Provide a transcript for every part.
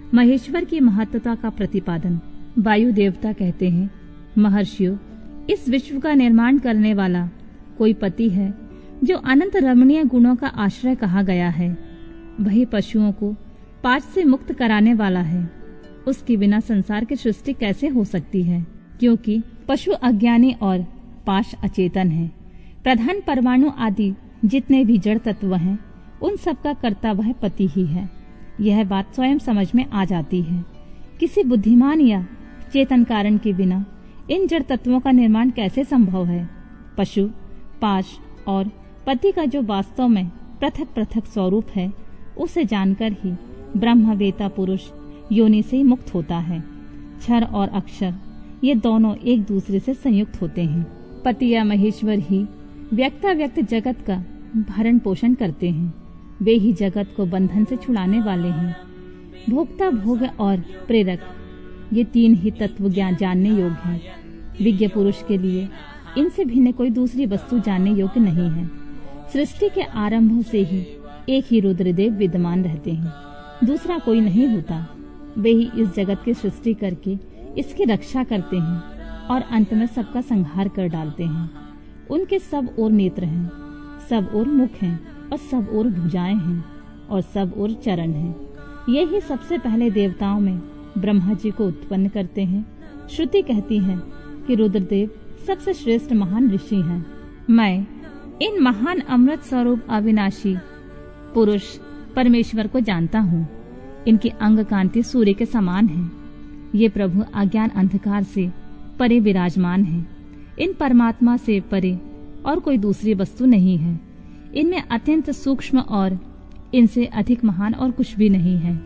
महेश्वर की महत्ता का प्रतिपादन। वायु देवता कहते हैं, महर्षियों, इस विश्व का निर्माण करने वाला कोई पति है जो अनंत रमणीय गुणों का आश्रय कहा गया है। वही पशुओं को पाश से मुक्त कराने वाला है। उसके बिना संसार की सृष्टि कैसे हो सकती है, क्योंकि पशु अज्ञानी और पाश अचेतन है। प्रधान परमाणु आदि जितने भी जड़ तत्व हैं, उन सब का कर्ता वह पति ही है। यह बात स्वयं समझ में आ जाती है। किसी बुद्धिमान या चेतन कारण के बिना इन जड़ तत्वों का निर्माण कैसे संभव है। पशु, पाश और पति का जो वास्तव में पृथक पृथक स्वरूप है, उसे जानकर ही ब्रह्मवेता पुरुष योनि से मुक्त होता है। क्षर और अक्षर ये दोनों एक दूसरे से संयुक्त होते हैं। पति या महेश्वर ही व्यक्ताव्यक्त जगत का भरण पोषण करते हैं। वे ही जगत को बंधन से छुड़ाने वाले हैं। भोक्ता, भोग और प्रेरक, ये तीन ही तत्व ज्ञान जानने योग्य हैं। विज्ञ पुरुष के लिए इनसे भिन्न कोई दूसरी वस्तु जानने योग्य नहीं है। सृष्टि के आरंभ से ही एक ही रुद्रदेव विद्यमान रहते हैं, दूसरा कोई नहीं होता। वे ही इस जगत की सृष्टि करके इसकी रक्षा करते हैं और अंत में सबका संहार कर डालते हैं। उनके सब ओर नेत्र हैं, सब ओर मुख हैं और सब ओर भुजाएं हैं और सब ओर चरण हैं। ये ही सबसे पहले देवताओं में ब्रह्मा जी को उत्पन्न करते हैं। श्रुति कहती है कि रुद्रदेव सबसे श्रेष्ठ महान ऋषि हैं। मैं इन महान अमृत स्वरूप अविनाशी पुरुष परमेश्वर को जानता हूँ। इनकी अंग कांति सूर्य के समान है। ये प्रभु अज्ञान अंधकार से परे विराजमान है। इन परमात्मा से परे और कोई दूसरी वस्तु नहीं है। इनमें अत्यंत सूक्ष्म और इनसे अधिक महान और कुछ भी नहीं है।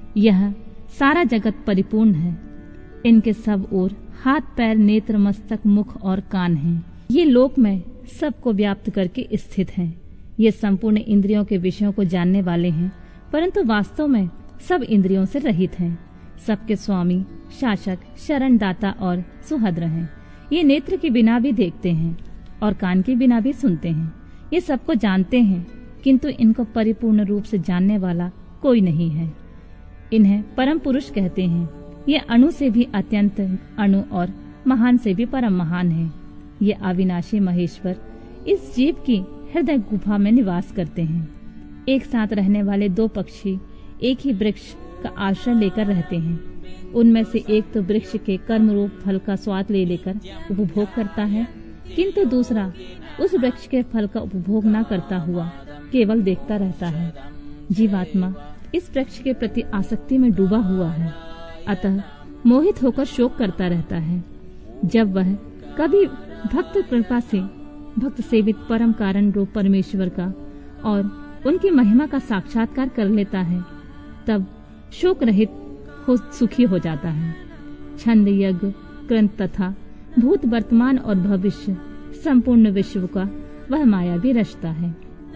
यह सारा जगत परिपूर्ण है। इनके सब ओर हाथ, पैर, नेत्र, मस्तक, मुख और कान हैं। ये लोक में सबको व्याप्त करके स्थित हैं। ये संपूर्ण इंद्रियों के विषयों को जानने वाले हैं, परंतु वास्तव में सब इंद्रियों से रहित हैं। सबके स्वामी, शासक, शरणदाता और सुहद्र हैं। ये नेत्र के बिना भी देखते हैं और कान के बिना भी सुनते हैं। ये सबको जानते हैं, किंतु इनको परिपूर्ण रूप से जानने वाला कोई नहीं है। इन्हें परम पुरुष कहते हैं। ये अणु से भी अत्यंत अणु और महान से भी परम महान है। ये अविनाशी महेश्वर इस जीव की हृदय गुफा में निवास करते हैं। एक साथ रहने वाले दो पक्षी एक ही वृक्ष का आश्रय लेकर रहते हैं। उनमें से एक तो वृक्ष के कर्म रूप फल का स्वाद ले लेकर उपभोग करता है, किंतु दूसरा उस वृक्ष के फल का उपभोग न करता हुआ केवल देखता रहता है। जीवात्मा इस वृक्ष के प्रति आसक्ति में डूबा हुआ है, अतः मोहित होकर शोक करता रहता है। जब वह कभी भक्त कृपा से भक्त सेवित परम कारण रूप परमेश्वर का और उनकी महिमा का साक्षात्कार कर लेता है, तब शोक रहित हो सुखी हो जाता है। छंद, यज्ञ, क्रंथ तथा भूत, वर्तमान और भविष्य संपूर्ण विश्व का वह माया भी रचता है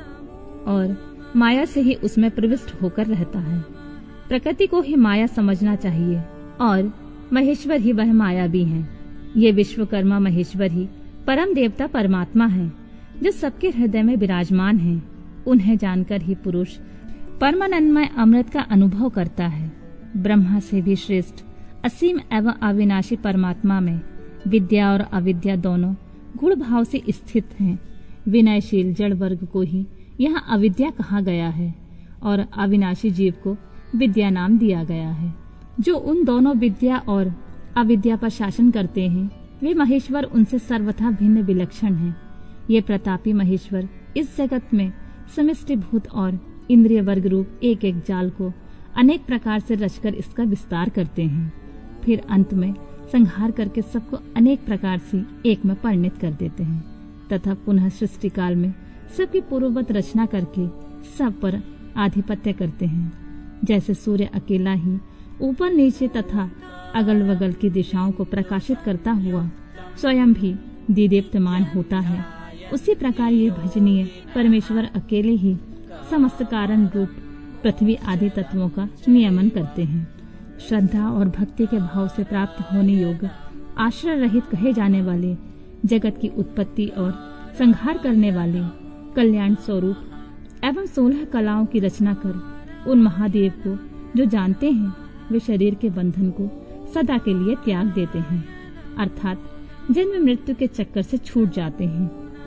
और माया से ही उसमें प्रविष्ट होकर रहता है। प्रकृति को ही माया समझना चाहिए और महेश्वर ही वह माया भी है। ये विश्वकर्मा महेश्वर ही परम देवता परमात्मा है, जो सबके हृदय में विराजमान है। उन्हें जानकर ही पुरुष परमानंदमय अमृत का अनुभव करता है। ब्रह्मा से भी श्रेष्ठ असीम एवं अविनाशी परमात्मा में विद्या और अविद्या दोनों गुण भाव से स्थित हैं। विनयशील जड़ वर्ग को ही यहाँ अविद्या कहा गया है और अविनाशी जीव को विद्या नाम दिया गया है। जो उन दोनों विद्या और अविद्या पर शासन करते हैं, वे महेश्वर उनसे सर्वथा भिन्न विलक्षण हैं। ये प्रतापी महेश्वर इस जगत में समष्टिभूत और इंद्रिय वर्ग रूप एक एक जाल को अनेक प्रकार से रचकर इसका विस्तार करते हैं। फिर अंत में संहार करके सबको अनेक प्रकार से एक में परिणित कर देते हैं तथा पुनः सृष्टि काल में सबकी पूर्ववत रचना करके सब पर आधिपत्य करते हैं। जैसे सूर्य अकेला ही ऊपर नीचे तथा अगल बगल की दिशाओं को प्रकाशित करता हुआ स्वयं भी दीदीप्तमान होता है, उसी प्रकार ये भजनीय परमेश्वर अकेले ही समस्त कारण रूप पृथ्वी आदि तत्वों का नियमन करते हैं। श्रद्धा और भक्ति के भाव से प्राप्त होने योग्य आश्रय रहित कहे जाने वाले जगत की उत्पत्ति और संहार करने वाले कल्याण स्वरूप एवं 16 कलाओं की रचना कर उन महादेव को जो जानते हैं, वे शरीर के बंधन को सदा के लिए त्याग देते हैं, अर्थात जन्म मृत्यु के चक्कर से छूट जाते हैं।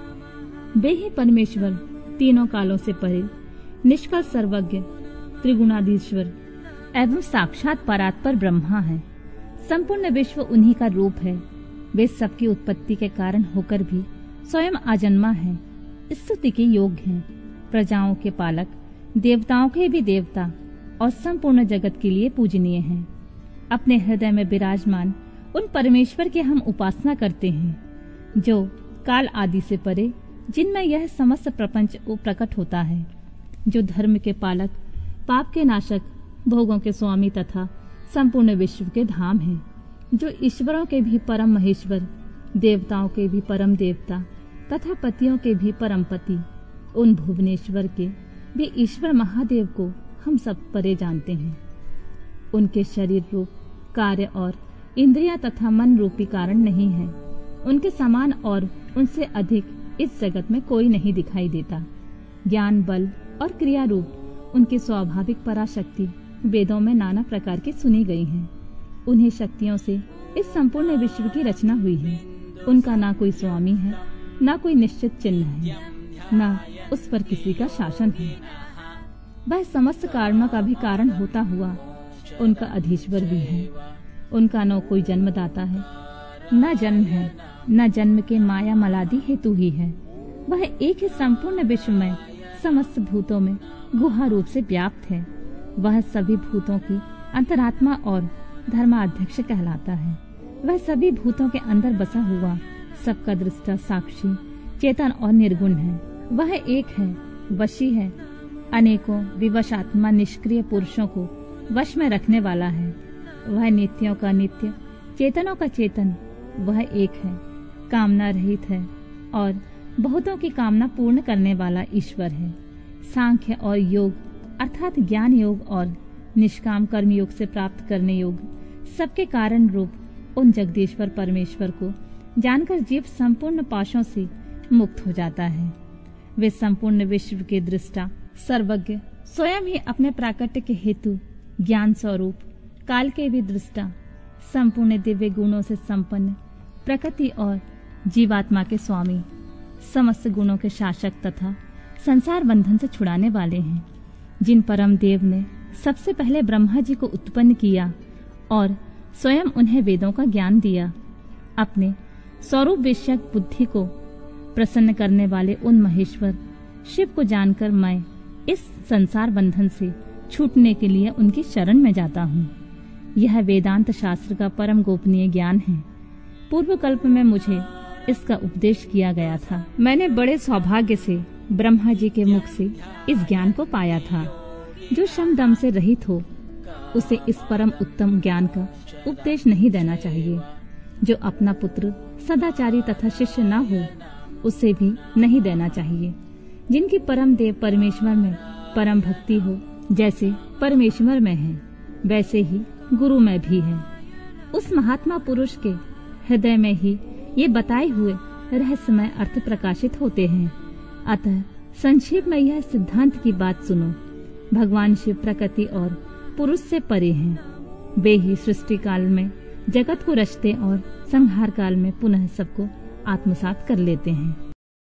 वे ही परमेश्वर तीनों कालों से परे, निष्कल सर्वज्ञ, त्रिगुणाधीश्वर एवं साक्षात परात्पर ब्रह्मा है। संपूर्ण विश्व उन्हीं का रूप है। वे सबकी उत्पत्ति के कारण होकर भी स्वयं आजन्मा है, स्तुति के योग्य हैं, प्रजाओं के पालक, देवताओं के भी देवता और संपूर्ण जगत के लिए पूजनीय हैं। अपने हृदय में विराजमान उन परमेश्वर की हम उपासना करते हैं, जो काल आदि से परे, जिनमें यह समस्त प्रपंच प्रकट होता है, जो धर्म के पालक, पाप के नाशक, भोगों के स्वामी तथा संपूर्ण विश्व के धाम हैं, जो ईश्वरों के भी परम महेश्वर, देवताओं के भी परम देवता तथा पतियों के भी परम पति, उन भुवनेश्वर के भी ईश्वर महादेव को हम सब परे जानते हैं। उनके शरीर रूप, कार्य और इंद्रियां तथा मन रूपी कारण नहीं है। उनके समान और उनसे अधिक इस जगत में कोई नहीं दिखाई देता। ज्ञान, बल और क्रिया रूप उनकी स्वाभाविक पराशक्ति वेदों में नाना प्रकार की सुनी गई है। उन्हीं शक्तियों से इस संपूर्ण विश्व की रचना हुई है। उनका ना कोई स्वामी है, ना कोई निश्चित चिन्ह है, ना उस पर किसी का शासन है। वह समस्त कारणों का भी कारण होता हुआ उनका अधीश्वर भी है। उनका न कोई जन्मदाता है, न जन्म है, न जन्म के माया मलादि हेतु ही है। वह एक ही संपूर्ण विश्व में समस्त भूतों में गुहा रूप से व्याप्त है। वह सभी भूतों की अंतरात्मा और धर्माध्यक्ष कहलाता है। वह सभी भूतों के अंदर बसा हुआ सबका दृष्टा, साक्षी, चेतन और निर्गुण है। वह एक है, वशी है, अनेकों विवश आत्मा निष्क्रिय पुरुषों को वश में रखने वाला है। वह नित्यों का नित्य, चेतनों का चेतन, वह एक है, कामना रहित है और बहुतों की कामना पूर्ण करने वाला ईश्वर है। सांख्य और योग अर्थात ज्ञान योग और निष्काम कर्म योग से प्राप्त करने योग सबके कारण रूप उन जगदीश्वर परमेश्वर को जानकर जीव संपूर्ण पाशों से मुक्त हो जाता है। वे संपूर्ण विश्व के दृष्टा, सर्वज्ञ, स्वयं ही अपने प्राकट्य के हेतु ज्ञान स्वरूप, काल के भी दृष्टा, संपूर्ण दिव्य गुणों से संपन्न, प्रकृति और जीवात्मा के स्वामी, समस्त गुणों के शासक तथा संसार बंधन से छुड़ाने वाले हैं। जिन परम देव ने सबसे पहले ब्रह्मा जी को उत्पन्न किया और स्वयं उन्हें वेदों का ज्ञान दिया, अपने स्वरूप विषयक बुद्धि को प्रसन्न करने वाले उन महेश्वर शिव को जानकर मैं इस संसार बंधन से छूटने के लिए उनकी शरण में जाता हूँ। यह वेदांत शास्त्र का परम गोपनीय ज्ञान है। पूर्व कल्प में मुझे इसका उपदेश किया गया था। मैंने बड़े सौभाग्य से ब्रह्मा जी के मुख से इस ज्ञान को पाया था। जो शम दम से रहित हो उसे इस परम उत्तम ज्ञान का उपदेश नहीं देना चाहिए। जो अपना पुत्र सदाचारी तथा शिष्य न हो उसे भी नहीं देना चाहिए। जिनकी परम देव परमेश्वर में परम भक्ति हो, जैसे परमेश्वर में है वैसे ही गुरु में भी है। उस महात्मा पुरुष के हृदय में ही ये बताए हुए रहस्यमय अर्थ प्रकाशित होते हैं। अतः संक्षेप में यह सिद्धांत की बात सुनो। भगवान शिव प्रकृति और पुरुष से परे हैं। वे ही सृष्टि काल में जगत को रचते और संहार काल में पुनः सबको आत्मसात कर लेते हैं।